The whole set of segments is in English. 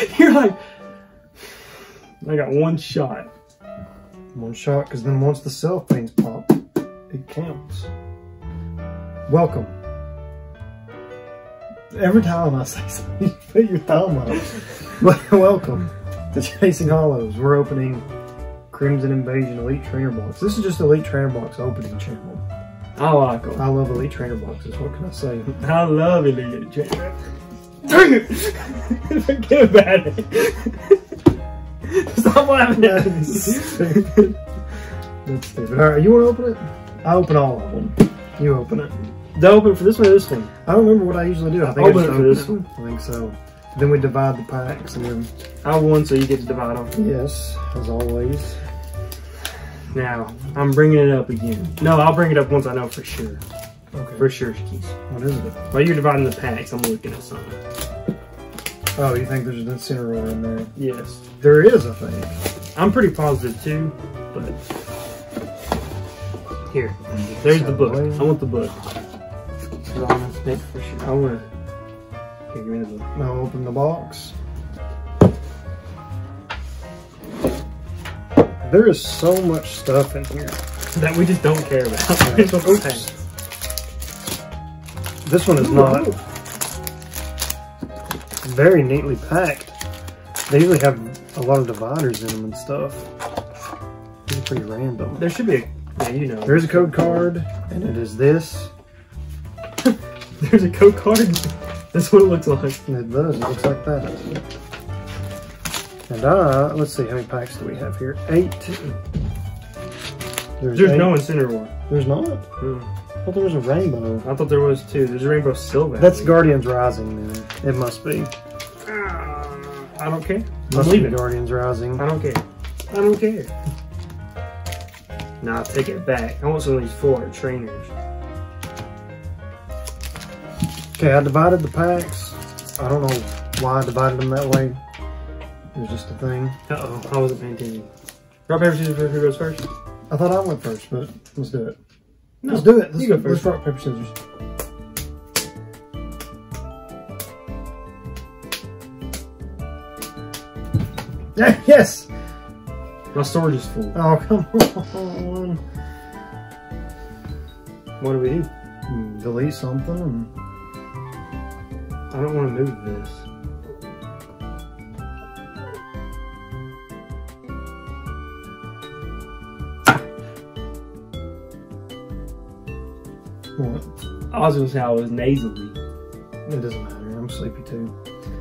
You're like, I got one shot. One shot, because then once the self paint's popped, it counts. Welcome. Every time I say something, you put your thumb up. Welcome to Chasing Hollows. We're opening Crimson Invasion Elite Trainer Box. This is just Elite Trainer Box opening channel. I like them. I love Elite Trainer Boxes. What can I say? I love Elite Trainer. Dang it! Forget about it. Stop laughing at me. That's stupid. That's stupid. Alright, you want to open it? I open all of them. You open it. Do I open it for this one or this one? I don't remember what I usually do. I think Open I just it for this one. I think so. Then we divide the packs and then... I won, so you get to divide them. Yes, as always. Now, I'm bringing it up again. No, I'll bring it up once I know for sure. Okay. For sure, Keith. What is it? While you're dividing the packs, I'm looking at something. Oh, you think there's an Incineroar in there? Yes. There is, I think. I'm pretty positive too, but... Here. There's the book. I want the book. I want to make for sure. I want to... Here, give me the book. Now open the box. There is so much stuff in here that we just don't care about. Oops. This one is not very neatly packed. They usually have a lot of dividers in them and stuff. These are pretty random. There should be a... Yeah, you know. There's a code card, and it is this. There's a code card? That's what it looks like. It does. It looks like that. And let's see, how many packs do we have here? 8. There's 8. no Incineroar. There's not? I thought there was a rainbow. I thought there was too. There's a Rainbow Silver. That's Guardians Rising then. It must be. I don't care. Must I'm be leaving. Guardians Rising. I don't care. I don't care. Nah, take it back. I want some of these 4 trainers. Okay, I divided the packs. I don't know why I divided them that way. It was just a thing. Uh-oh, I wasn't paying attention. Rock, paper, scissors, who goes first? I thought I went first, but let's do it. No, let's do it. You go first. Let's rock, paper, scissors. Yeah, yes! My storage is full. Oh, come on. What do we do? Delete something. I don't want to move this. What? I was going to say I was nasally. It doesn't matter. I'm sleepy too.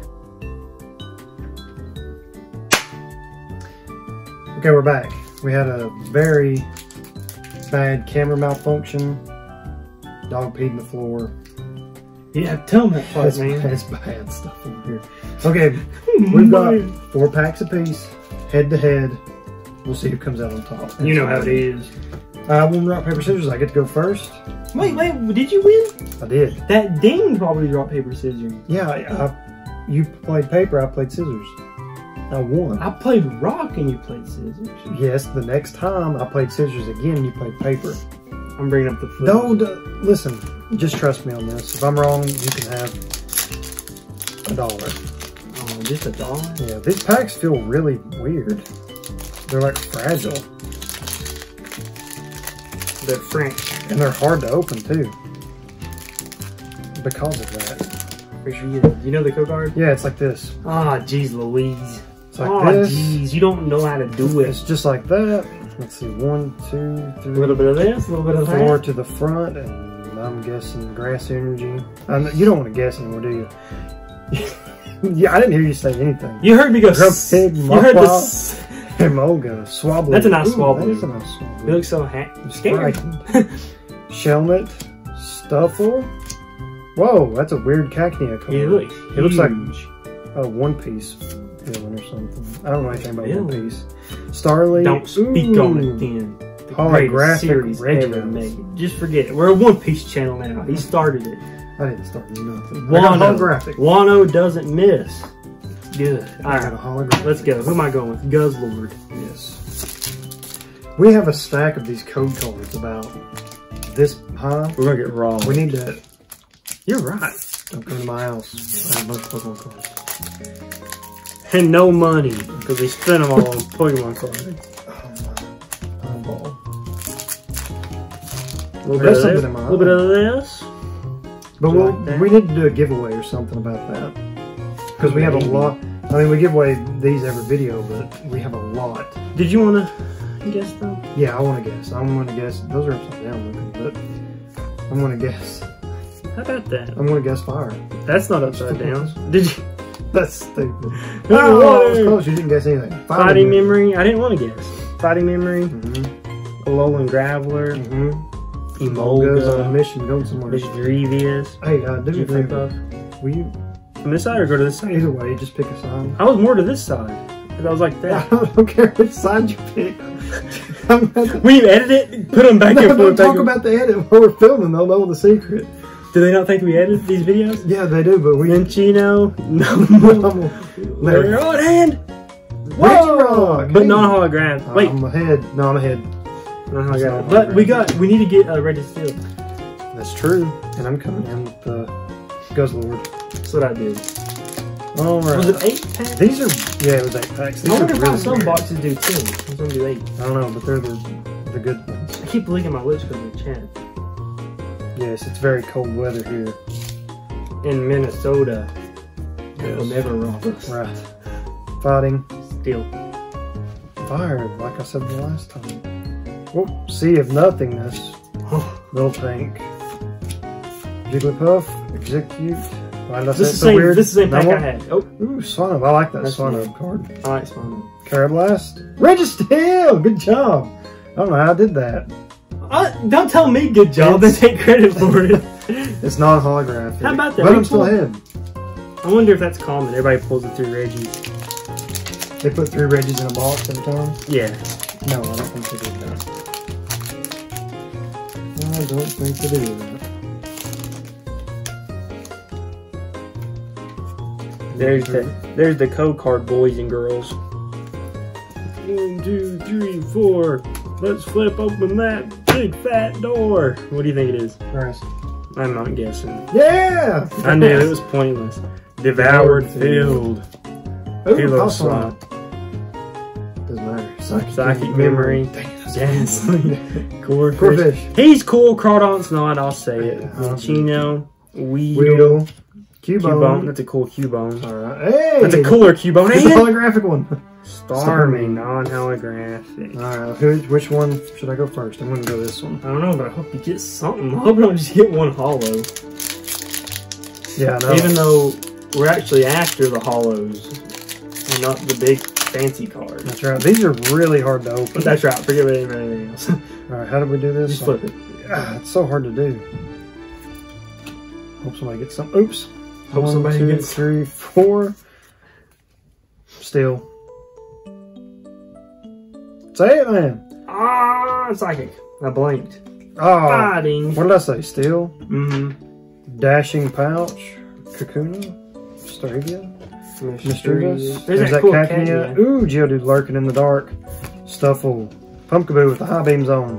Okay, we're back. We had a very bad camera malfunction. Dog peed in the floor. Yeah, tell me that part, man. That's bad stuff over here. Okay, we've got 4 packs apiece, head to head. We'll see who comes out on top. You know how it is. One rock, paper, scissors. I get to go first. Wait, did you win? I did. That Dane probably rock, paper, scissors. Yeah, you played paper, I played scissors. I won. I played rock and you played scissors. Yes, the next time I played scissors again, you played paper. I'm bringing up the foot. No, listen, just trust me on this. If I'm wrong, you can have $1. Oh, just $1? Yeah, these packs feel really weird. They're like fragile. They're French. And they're hard to open too. Because of that. Pretty sure you get it. You know the code card? Yeah, it's like this. Ah, jeez Louise. It's like this. Jeez, you don't know how to do it. It's just like that. Let's see, 1, 2, 3. A little bit of this, a little bit of 4 that. to the front, and I'm guessing grass energy. You don't want to guess anymore, do you? Yeah, I didn't hear you say anything. You heard me go. Pig, You heard this. Emolga, Swablu. That's a nice Swablu. That is a nice Swablu. You look so scared. Shelmet, Stuffle. Whoa, that's a weird Cacnea card. It looks like huge. a One Piece villain or something. I don't know anything about Really? One Piece. Starly. Don't speak on it then. The Holographic greatest series ever Regios. made. Just forget it. We're a One Piece channel now. He started it. I didn't start nothing. I got Wano. holographic. Wano doesn't miss. Good. I got a Alright, holographic. let's go. Who am I going with? Guzzlord. Yes. We have a stack of these code cards about this high. We're gonna get raw. We need to. You're right. Don't come to my house. I have a bunch of Pokemon cards. And no money, because we spent them all on Pokemon cards. Eyeball. A little bit of this. But Like we need to do a giveaway or something about that. Because we have a lot. I mean, we give away these every video, but we have a lot. Did you want to guess them? Yeah, I want to guess. I'm going to guess. Those are upside down looking, but I'm going to guess. How about that? I'm going to guess fire. That's not upside down. Did you? That's stupid. Oh, that was close. You didn't guess anything. Fighting memory. I didn't want to guess. Fighting memory. Mm-hmm. Alolan Graveler. Mm-hmm. Emolga. Goes on a mission, going somewhere. Misdreavious. Hey, do me a favor. Jigglypuff. Will you? From this side or go to this side? Either way, just pick a side. I was more to this side. Because I was like that. I don't care which side you pick. When you edit it, put them back no, and forth. don't talk about the edit while we're filming. They'll know the secret. Do they not think we edited these videos? Yeah, they do, but we... Minchino. No. They're on hand. Whoa! But non-holograph. Wait. I'm ahead. No, I'm ahead. Non-holograph. But we need to get a Registeel. That's true. And I'm coming in with the Guzzlord. That's what I did. Alright. Was it 8 packs? These are... Yeah, it was 8 packs. These I wonder are if really some weird. boxes do 10. Some do 8. I don't know, but they're the good ones. I keep licking my lips because of the chat. Yes, it's very cold weather here. In Minnesota. Yes. Will never rock us. Right. Fighting. Still. Fire, like I said the last time. Oh, Sea of Nothingness. Miltank. Jigglypuff. Execute. Why did I say This it is so the same, weird? this is the same pack No I more? had. Oh, Ooh, Swinub. I like that That's Swinub card. I like Spawn. Carablast. Registeel! Good job. I don't know how I did that. Don't tell me good job, then take credit for it. It's not holographic. How about that? But I'm still ahead. I wonder if that's common. Everybody pulls it through Reggies. They put 3 Reggies in a box at a time? Yeah. No, I don't think they do that. I don't think they do that. There's the code card, boys and girls. 1, 2, 3, 4. Let's flip open that big fat door. What do you think it is? Nice. I'm not guessing. Yeah! I knew it was pointless. Devoured Field. Ooh, Halo awesome. slot. Doesn't matter. Psychic memory. Ghastly. Corfish. He's cool. Crawdon's not. I'll say it. Yeah, Minchino. Weedle. Cubone. That's a cool Cubone. Alright. Hey! That's a cooler Cubone. It's a And holographic one. Starmie, non-holographic. Alright, which one should I go first? I'm gonna go this one. I don't know, but I hope you get something. I hope I don't just get one hollow. Yeah, I know. Even though we're actually after the hollows and not the big fancy cards. That's right. These are really hard to open. That's right. Forget about anything else. Alright, how did we do this? Just flip it. It's so hard to do. Hope somebody gets some. Oops. Hope somebody 1, 2, gets 3, 4. Still. Say it, man. Ah, psychic. I blanked. Oh. Fighting. What did I say? Still? Mm-hmm. Dashing Pouch. Kakuna. Staravia. Mischievous. There's that that cool Cacnea. Cacnea. Ooh, Geodude lurking in the dark. Stuffle. Pumpkaboo with the high beams on.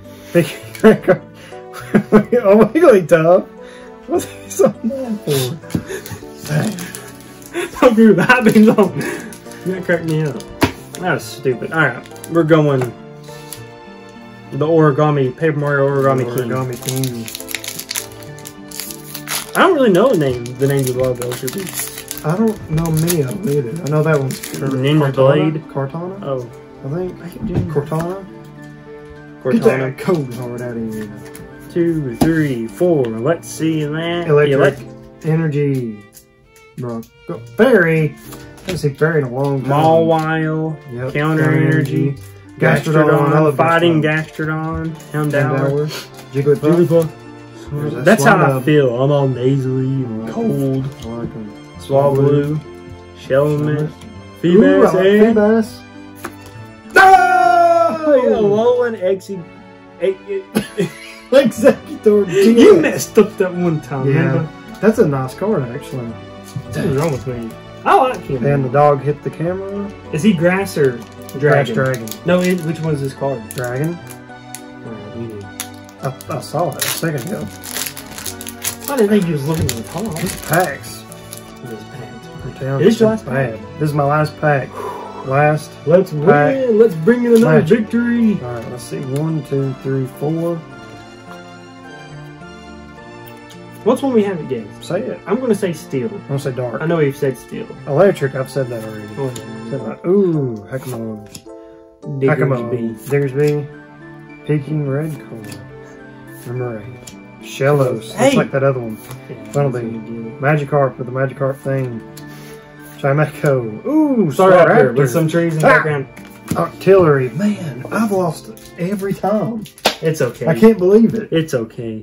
Oh, Wigglytuff. What's he so mad for? Don't do the high beams on. That cracked me up. That was stupid. Alright, we're going the Origami, Paper Mario Origami King. Origami King. I don't really know the names of the logos. I don't know many of them either. I know that one's Ninja Blade. Cortana, Oh, I think. I keep doing Cortana. Get Cortana. that code hard out of here. 2, 3, 4. Let's see that. Electric. Energy. Rock. Fairy. I haven't seen Fairy in a long time. Mawile. Yep. Counter Energy. Gastrodon. I love Fighting Gastrodon. Houndour. Houndour. Jigglypuff. Jigglypuff. That's how I feel. I'm all nasally and cold. I like them. Swablu. Shelmet. Ooh, I Feebas. like And Feebas. Alolan Exi. Executor. You messed up that one time, Yeah. remember? That's a nice card, actually. What's wrong with me? I like him. And the dog hit the camera. Is he grass or Grass dragon? Dragon. No, which one is this card? Dragon. Alright, you do. I saw it a second ago. I didn't think he was looking at the top. These packs. His pants. We're down. Is this your last bad. This is my last pack. Last. Let's win. Let's bring in another victory. All right, let's see. 1, 2, 3, 4. What's one we haven't guessed? Say it. I'm going to say steel. I'm going to say dark. I know you've said steel. Electric, I've said that already. Oh, Ooh, Hakamo. Diggers B. Peking red core. Number 8. Shellos. Hey. Looks like that other one. Funnelby. Magikarp with the Magikarp thing. Chimecho. Ooh, sorry out here Staraptor. with some trees in the background. Artillery. Man, I've lost it every time. It's okay. I can't believe it. It's okay.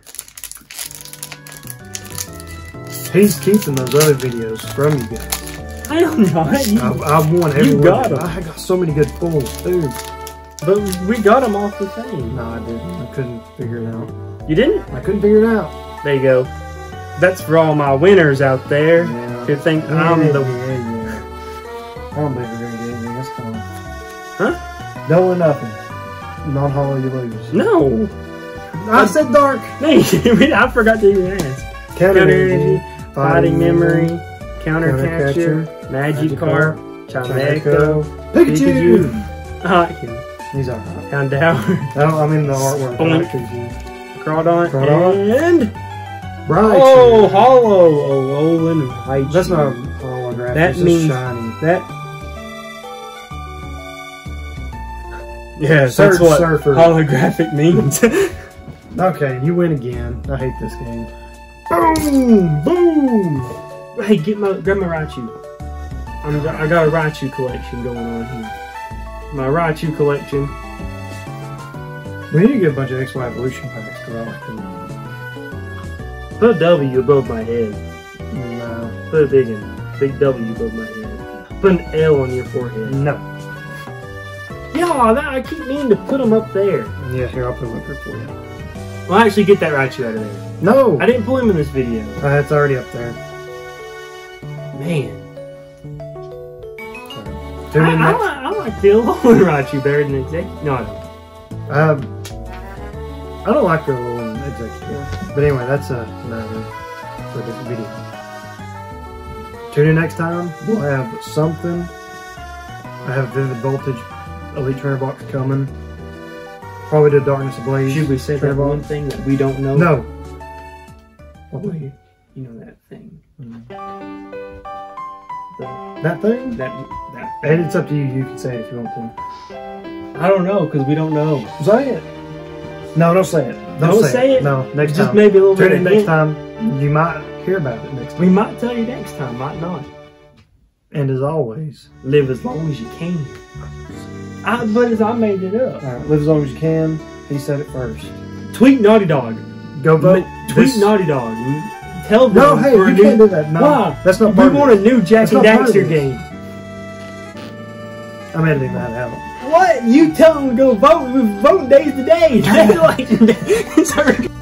He's keeping those other videos from you guys. I don't know. I've won every one. got them. I got so many good pulls, dude. But we got them off the thing. No, I didn't. I couldn't figure it out. You didn't? I couldn't figure it out. There you go. That's for all my winners out there. Yeah. Who think I'm the... Yeah. I don't believe we're going to get anything this time. Huh? Double or nothing. Non-hollow, you lose. No. I said dark. No, I forgot to even ask. Counter energy, fighting memory, counter catcher, Magikarp, Chimecho, Pikachu. These are hot. Houndour, I mean the artwork. Boink. Crawdon, Crawdon. and Right. oh, hollow, Alolan Raichu. That's not a holographic. That It's means shiny. that. Yeah, Surge that's what Surfer. holographic means. Okay, you win again. I hate this game. Boom! Boom! Hey, grab my Raichu. I got a Raichu collection going on here. My Raichu collection. We need to get a bunch of XY evolution packs because I like them. Put a W above my head. No. Put a big one. Big W above my head. Put an L on your forehead. No. Yeah, I keep meaning to put them up there. Yeah, here, I'll put them up here for you. Well, actually, get that Raichu out of there. No! I didn't pull him in this video. It's already up there. Man. Tune in next. I like the Alolan Raichu better than Executive. No, I don't. I don't like the Alolan Executive. But anyway, that's a matter for a different video. Tune in next time. We'll have something. I have Vivid Voltage Elite Trainer Box coming. Probably the Darkness Ablaze. Should we say that Trainer one Box. thing that we don't know? No. You know that thing. That thing? That And it's up to you. You can say it if you want to. I don't know, because we don't know. Say it. No, don't say it. Don't say it? No, next Just time. maybe a little Tune bit in of next hint. time. You might hear about it next time. We might tell you next time, might not. And as always, Live as long as you can. But I made it up. live as long as you can. He said it first. Tweet Naughty Dog. Go vote. Tweet Naughty Dog. Tell them No, hey, for a you new... can't do that. No, Why? that's not We part of want a it. new Jack That's and not part of Daxter this. game. I'm editing that out. What? You tell them to go vote. We're voting days to day. Like, sorry.